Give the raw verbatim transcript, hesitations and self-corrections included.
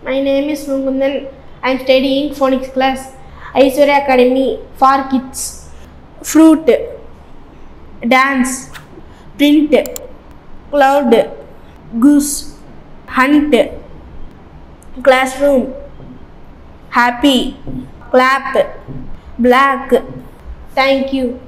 My name is MUGUNTHAN. I am studying phonics class. Aishwarya Academy for kids. Fruit, dance, print, cloud, goose, hunt, classroom, happy, clap, black. Thank you.